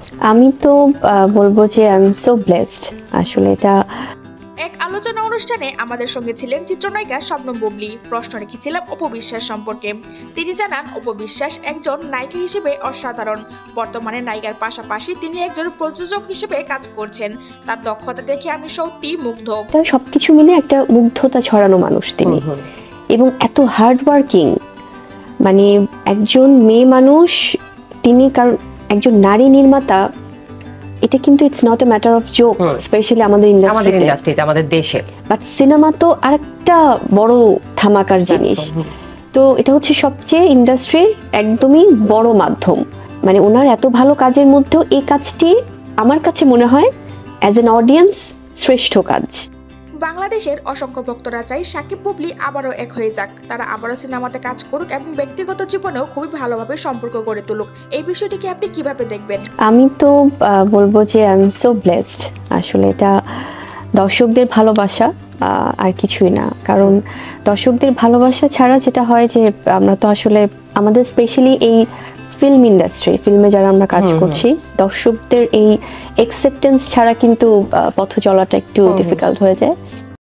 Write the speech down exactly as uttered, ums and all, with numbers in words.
আমি তো বলবো যে আই এম সো ব্লেসড। আসলে এটা এক আলোচনা অনুষ্ঠানে আমাদের সঙ্গে ছিলেন চিত্রনায়িকা শবনম বুবলি। প্রশ্ন রেখেছিলাম অপু বিশ্বাস সম্পর্কে। তিনি জানান, অপু বিশ্বাস একজন নায়িকা হিসেবে অসাধারণ। বর্তমানে নায়িকার পাশাপাশি তিনি একজন প্রযোজক হিসেবে কাজ করছেন। তার দক্ষতা দেখে আমি সত্যি মুগ্ধ। সবকিছু মিলে একটা মুগ্ধতা ছড়ানো মানুষ তিনি, এবং এত হার্ড ওয়ার্কিং। মানে একজন মেয়ে মানুষ তিনি, কারণ একজন নারী নির্মাতা, এটা কিন্তু it's not a matter of joke, specially আমাদের ইন্ডাস্ট্রিতে, আমাদের দেশে। বাট সিনেমা তো আরেকটা বড় ধামাকার জিনিস। তো এটা হচ্ছে সবচেয়ে ইন্ডাস্ট্রির একদমই বড় মাধ্যম। মানে ওনার এত ভালো কাজের মধ্যেও এই কাজটি আমার কাছে মনে হয় অ্যাজ এন অডিয়েন্স শ্রেষ্ঠ কাজ। বাংলাদেশের অসংখ্য ভক্তরা চাই সাকিব বুবলি আবারও এক হয়ে যাক, তারা আবারও সিনেমাতে কাজ করুক এবং ব্যক্তিগত জীবনেও খুবই ভালোভাবে সম্পর্ক গড়ে তুলুক। এই বিষয়টিকে আপনি কিভাবে দেখবেন? আমি তো বলবো যে আই এম সো ব্লেসড। আসলে এটা দর্শকদের ভালোবাসা আর কিছুই না। কারণ দর্শকদের ভালোবাসা ছাড়া যেটা হয় যে আমরা তো আসলে আমাদের স্পেশালি এই ফিল্ম ইন্ডাস্ট্রি, ফিল্মে যারা আমরা কাজ করছি, দর্শকদের এই অ্যাকসেপ্টেন্স ছাড়া কিন্তু পথ চলাটা একটু ডিফিকাল্ট হয়ে যায়।